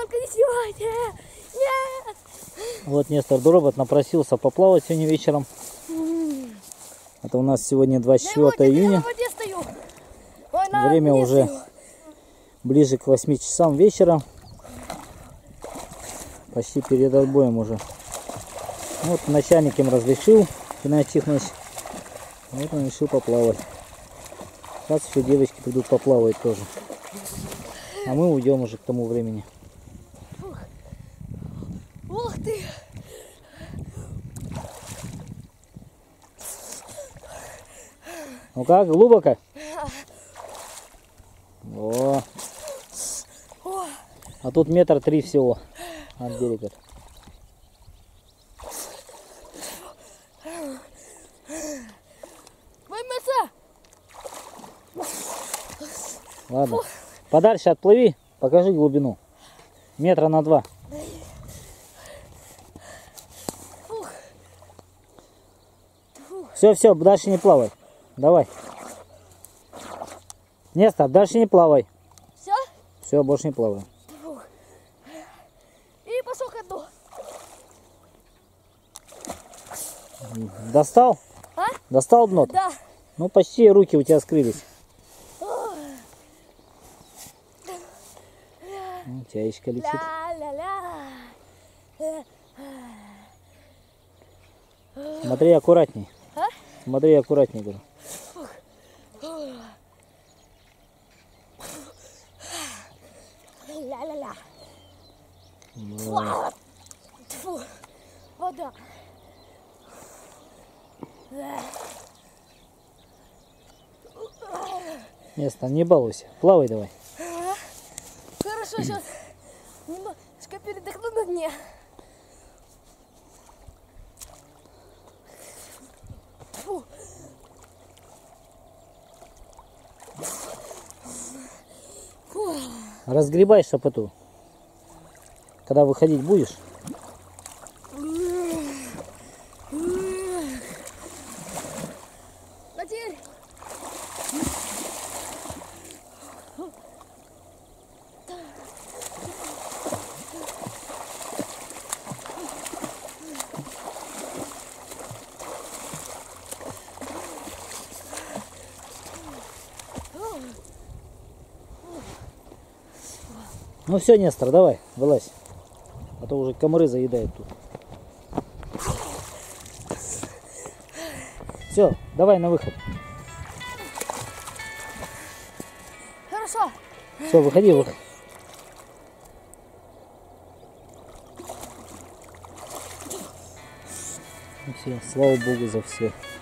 только не снимайте. Нет. Вот Нестор Доробот напросился поплавать сегодня вечером. Это у нас сегодня 24 июня. Время уже ближе к 8 часам вечера. Почти перед отбоем уже. Вот начальник им разрешил, Геннадий Тихонович. Вот он решил поплавать. Сейчас еще девочки придут поплавать тоже. А мы уйдем уже к тому времени. Ух ты! Ну как, глубоко? О. А тут 1,3 метра всего от берега. Ладно, подальше отплыви, покажи глубину. 2 метра. Все, дальше не плавай. Давай. Нестор, дальше не плавай. Все? Все, больше не плавай. И пошел ко дну. Достал? А? Достал дно? Да. Ну почти руки у тебя скрылись. Чаечка летит. Смотри аккуратней. А? Смотри аккуратней, говорю. Ля-ля-ля. Вот. Фу. Вода. Нестор, не балуйся. Плавай давай. Хорошо, сейчас немножко передохну на дне. Фу. Фу. Разгребай шапоту. Когда выходить будешь. Потерь. Ну все, Нестор, давай, вылазь. А то уже комары заедают тут. Все, давай на выход. Хорошо. Все, выходи. Все, слава Богу за все.